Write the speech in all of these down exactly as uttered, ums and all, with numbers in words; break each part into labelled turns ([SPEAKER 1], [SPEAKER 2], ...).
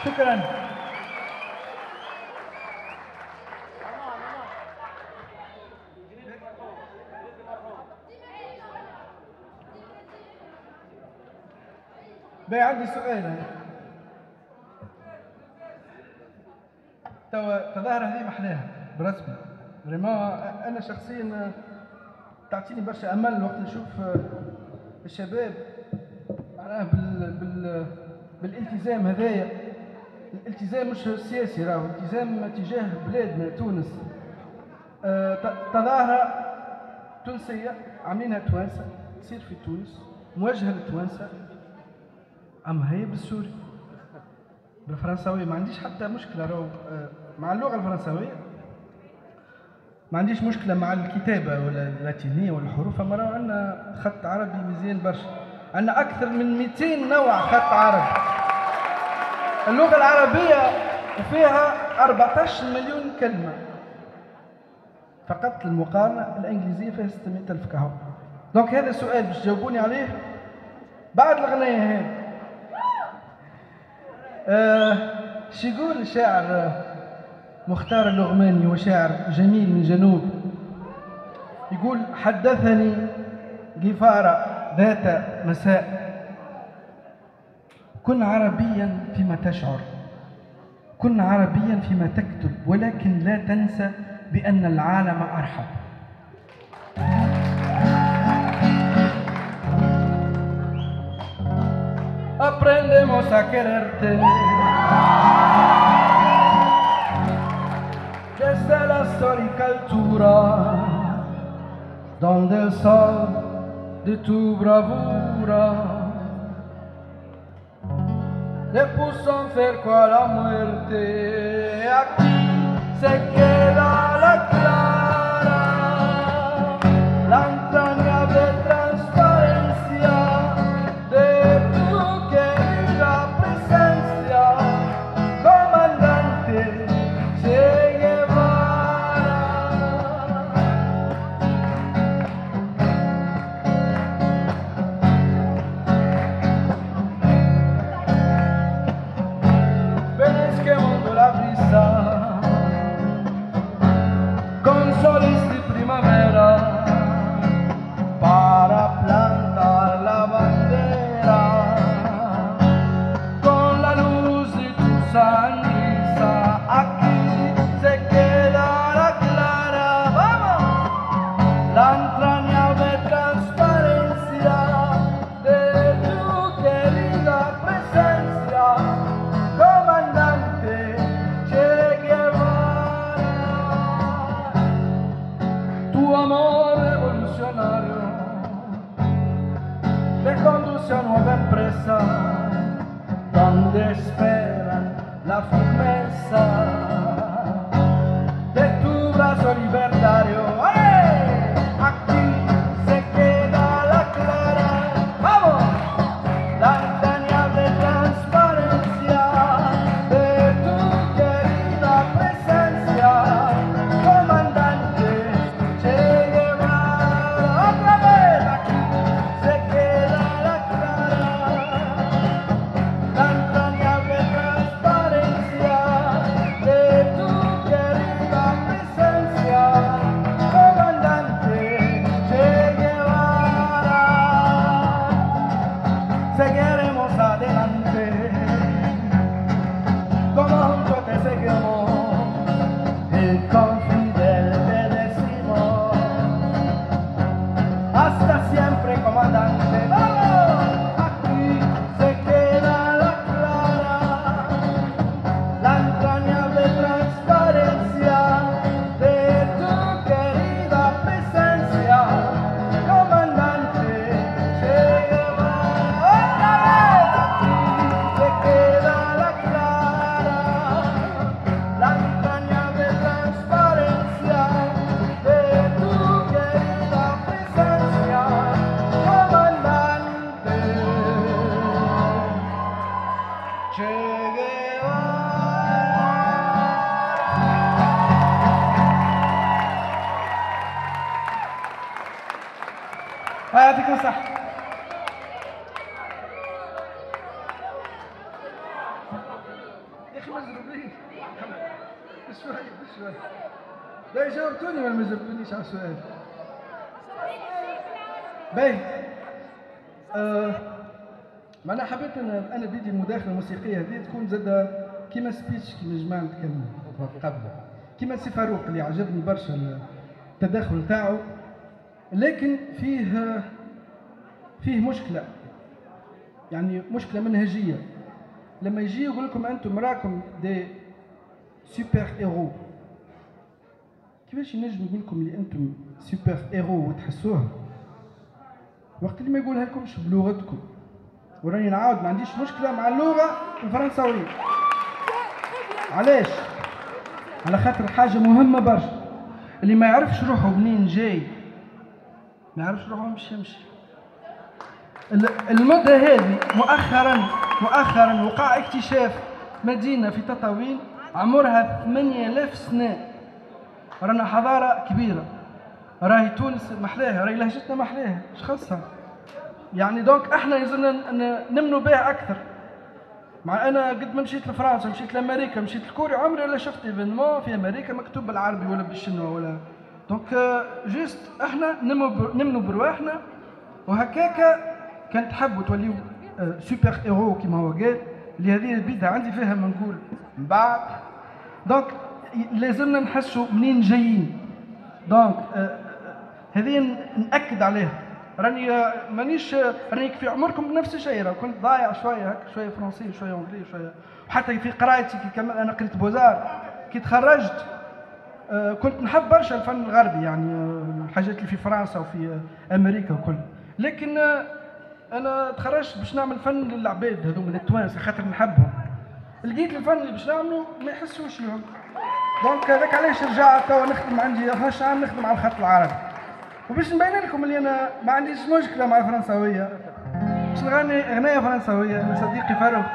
[SPEAKER 1] شكرا. باهي عندي سؤال. توا تظاهر هذه محلاها برسمي فريمون. انا شخصيا تعطيني برشا امل وقت نشوف الشباب معناها بال بال بالالتزام هذايا. الالتزام مش سياسي، راهو التزام تجاه بلادنا تونس. أه تظاهرة تونسية عاملينها توانسة تصير في تونس موجهة للتوانسة، أما هي بالسوري بالفرنساوية. ما عنديش حتى مشكلة راهو أه مع اللغة الفرنساوية، ما عنديش مشكلة مع الكتابة ولا اللاتينية ولا الحروف، أما راهو عندنا خط عربي مزيان برشا. عندنا أكثر من مئتين نوع خط عربي. اللغة العربية فيها أربعة عشر مليون كلمة، فقط المقارنة الإنجليزية فيها ستمائة ألف كهو. دونك هذا سؤال باش تجاوبوني عليه بعد الغنية هذه. آه شو يقول الشاعر مختار اللغماني، وشاعر جميل من جنوب، يقول: حدثني غفارة ذات مساء، كن عربيا فيما تشعر، كن عربيا فيما تكتب، ولكن لا تنسى بأن العالم أرحب. Aprendemos a quererte desde la histórica altura, donde el sol de tu bravura le puso un cerco a la muerte. Aquí se queda la clara, la entrañable transparencia de tu querida presencia, comandante Che Guevara. Ves quemando la brisa con soles de primavera para plantar la bandera con la luz de tu sonrisa. Aquí se queda la clara, vamos, la entrañable transparencia de tu querida presencia, comandante Che Guevara. Tu amor revolucionario te conduce a nueva empresa, donde esperan la firmeza de tu brazo libertario. ¡Ale! Aquí se queda la clara, vamos, la entrañable transparencia de tu querida presencia, comandante Che Guevara. Otra vez, aquí se queda la clara, la entrañable transparencia de tu querida presencia, comandante Che Guevara. Seguiremos adelante, como juntos te seguimos, y con Fidel te decimos: hasta siempre, comandante. ¡Vamos! Aquí se queda la clara, la entrañable transparencia de tu querida presencia, comandante Che Guevara. ¡Otra vez! Aquí se queda la clara, la entrañable transparencia de tu querida presencia, comandante Che Guevara. يعطيكم الصحة. اخي مزروبين بشوي بشوي. لا جاوبتوني ولا ما جاوبتونيش على السؤال؟ باهي. آه معناها حبيت انا انا بيدي المداخله الموسيقيه هذه تكون زاده كيما سبيتش كيما جماعه نتكلموا قبل، كيما سي فاروق اللي عجبني برشا التدخل تاعو، لكن فيه فيه مشكله، يعني مشكله منهجيه. لما يجي يقول لكم انتم راكم دي سوبر هيرو، كيفاش ينجم يقول لكم اللي انتم سوبر هيرو وتحسوها وقت اللي ما يقولها لكمش بلغتكم؟ وراني نعاود ما عنديش مشكله مع اللغه الفرنساويه. علاش؟ على خاطر حاجه مهمه برشا، اللي ما يعرفش روحه منين جاي ما يعرفش روحه مش يمشي. المده هذه مؤخرا مؤخرا وقع اكتشاف مدينه في تطاوين عمرها ثمانية آلاف سنه. رانا حضاره كبيره، راهي تونس محلاها، راهي لهجتنا محلاها، اش خاصها؟ يعني دونك احنا يلزمنا نمنوا بها اكثر. مع انا قد ما مشيت لفرنسا، مشيت لامريكا، مشيت لكوريا، عمري ولا شفت ايفينمون في امريكا مكتوب بالعربي ولا بالشنوا ولا دونك جوست احنا نمنوا برواحنا، وهكاكا كان تحبوا توليو سوبر هيرو كيما هو قال. اللي هذه البيدها عندي فيها ما نقول من بعد. دونك لازمنا نحسوا منين جايين. دونك هذه نأكد عليها. راني مانيش راني في عمركم بنفس الشيء، كنت ضايع شويه هكا، شويه فرنسي شويه انجليزي شويه، وحتى في قرايتي كي كمل انا قريت بوزار كي تخرجت كنت نحب برشا الفن الغربي، يعني الحاجات اللي في فرنسا وفي امريكا وكل. لكن انا تخرجت باش نعمل فن للعباد هذوما التوانسه خاطر نحبهم. لقيت الفن اللي باش نعمله ما يحسوش فيهم. دونك هذاك علاش رجعت توا نخدم عندي اثناش عام نخدم على الخط العربي. وباش نبين لكم اللي انا ما عنديش مشكله مع الفرنساويه، باش نغني اغنيه فرنساويه من صديقي فاروق.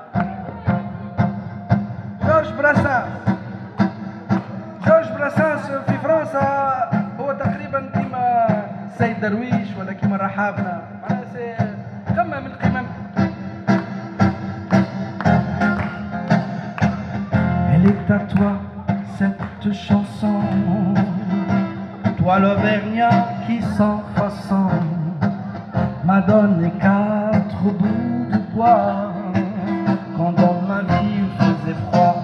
[SPEAKER 1] جورج براسانس. جورج براسانس في فرنسا هو تقريبا كيما السيد درويش ولا كيما رحابنا، معناها قمه من القمم. Elle est à toi cette chanson, toi l'Auvergnat qui sans façon m'a donné quatre bouts de bois quand dans ma vie il faisait froid.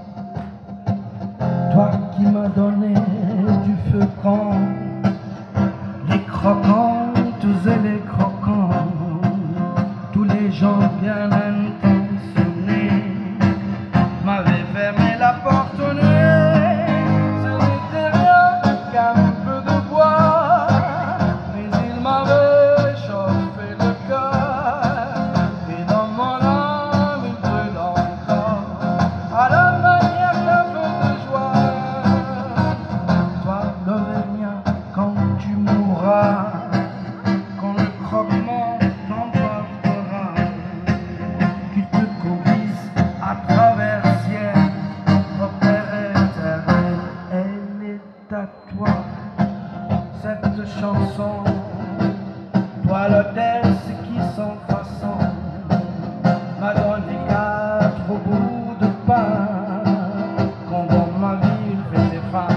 [SPEAKER 1] Toi qui m'as donné du feu quand les croquantes et les croquants, tous les gens bien intentionnés m'avaient fermé la porte au nez. Ce n'était rien qu'un peu de bois, mais il m'avait chauffé le cœur, et dans mon âme il brûle encore à la manière d'un feu de joie. Toi l'Auvergnat, quand tu mourras, quand le croquement t'emportera, qu'il te conduise à travers ciel, ton Père éternel. Elle est à toi cette chanson, toi l'hôtesse qui sans façon m'a donné quatre bouts de pain quand dans ma vie il faisait faim.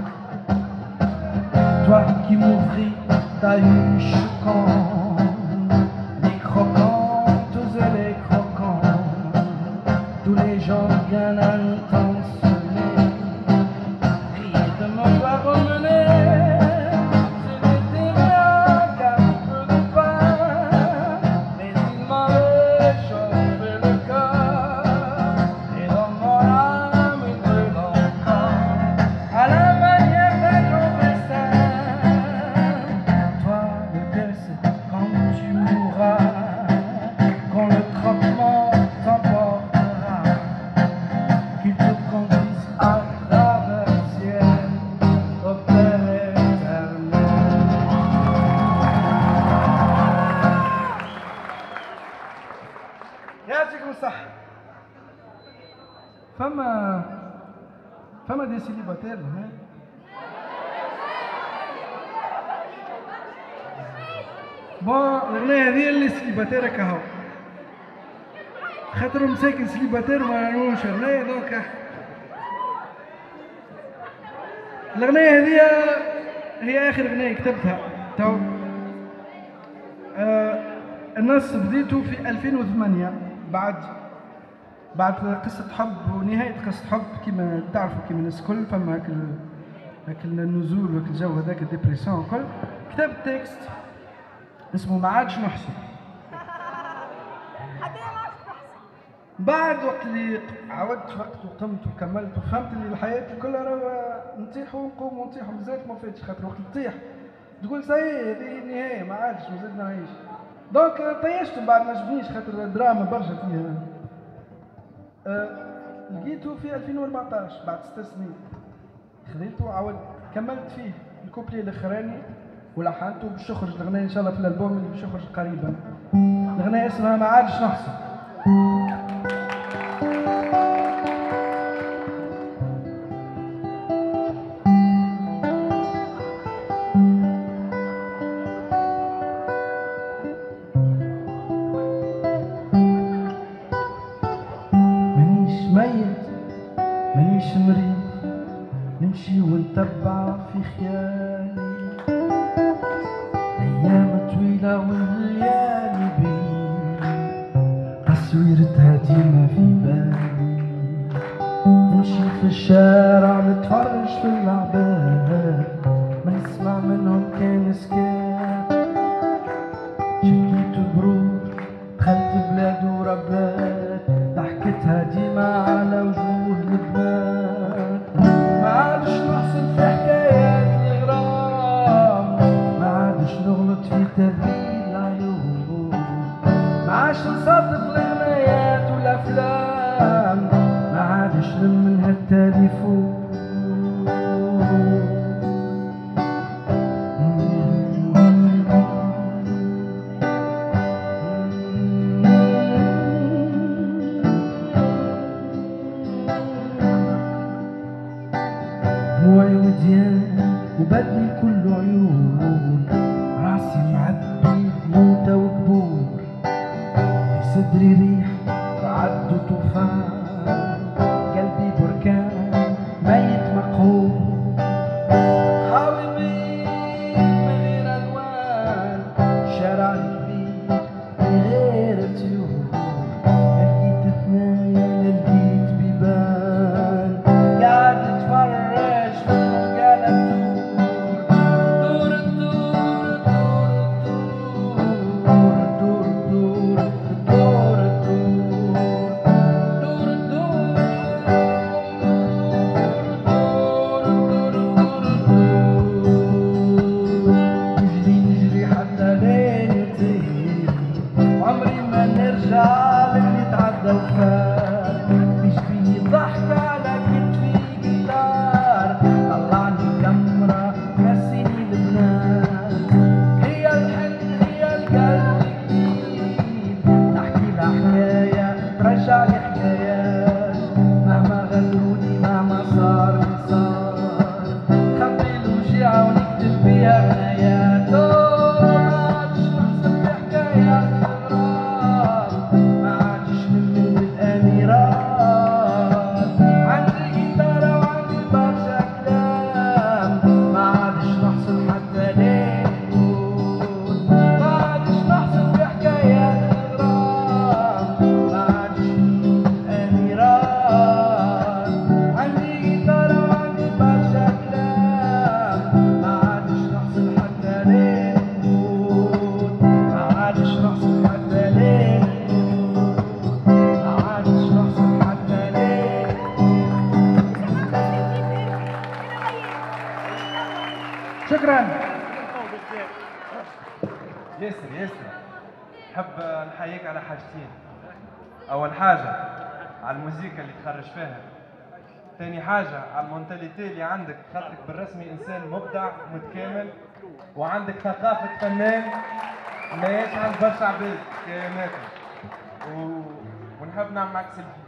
[SPEAKER 1] Toi qui m'ouvris ta huche quand les croquantes et les croquants, tous les gens bien intentionnés riaient de me voir emmener. Ce n'était rien qu'un peu de pain, mais il m'avait chauffé le cœur, et dans mon âme il brûle encore à la manière d'un grand festin. Toi le Perse, quand tu mourras, quand le croquement t'emportera, qu'il te conduise à travers le ciel, au Père éternel. يعطيكم الصحة. فما فما دي سيليباتير هنا. بون الأغنية هذه اللي سيليباتير كهو. خاطرهم مساكن سليباتير وما يعرفوش غناية. دونك الأغنية هذه هي آخر أغنية كتبتها تو. آه النص بديته في ألفين وثمانية بعد بعد قصة حب ونهاية قصة حب كما تعرفوا كما الناس الكل فما هاك هاك النزول وهاك الجو هذاك الديبريسيون الكل. كتبت تكست اسمه ما عادش نحسن. بعد وقت اللي عودت وقت وقمت وكملت وفهمت اللي الحياة كلها راهو نطيح ونقوم ونطيح ومازالت ما فاتش. خاطر وقت تطيح تقول سي هذه النهاية ما عادش مازلت نعيش. دونك طيشت بعد ما عجبنيش خاطر دراما برشا فيها. أه لقيته في ألفين وأربعطاش بعد ست سنين خذيته وعاودت كملت فيه الكوبلي الاخراني ولحنته باش يخرج الاغنيه ان شاء الله في الالبوم اللي باش يخرج قريبا. الاغنيه اسمها ما عادش نحسن. مانيش ميت مانيش مريض نمشي ونتبع في خيالي أيام طويلة والليالي بين تصويرتها ديما في بالي. نمشي في الشارع نتفرج في العباد ما نسمع منهم كان سكات. شكيت برود دخلت بلاد وربات ضحكتها ديما على وجوه البنات. ما عادش نحسن في حكايات الغرام ما عادش نغلط في تهذيب العيون ما عادش نصدق الغنايات والافلام ما عادش نمنها التليفون. دموعي وديان وبدني كله عيون راسي معبي موتة وقبور في صدري ريح رعد وطوفان قلبي بركان ميت مقهور. قهوي بيت من غير الوان شارع كبير من غير طيور لا لقيت ثنايا لا لقيت بيبان قاعد نتفرج شكرا.
[SPEAKER 2] ياسر ياسر نحب نحييك على حاجتين. اول حاجه على الموسيقى اللي تخرج فيها، ثاني حاجه على المونتاليتي اللي عندك، خاطرك بالرسمي انسان مبدع متكامل وعندك ثقافه فنان ما ياش عند برشا عباد كيماتك و... ونحب نعمل معك سيلفي.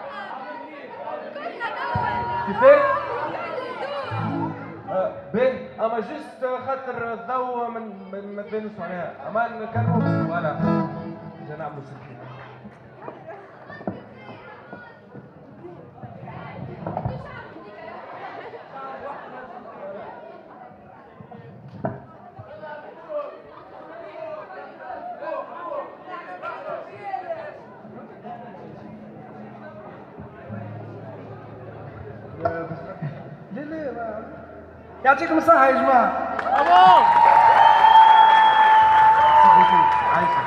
[SPEAKER 2] كيفاش؟ آه، باهي اما جست خاطر الضوء من ما تبانوش معناها اما نكلموا ولا جا نعملوا سكين.
[SPEAKER 1] لا لا يعطيكم الصحة يا جماعة.
[SPEAKER 2] عايشة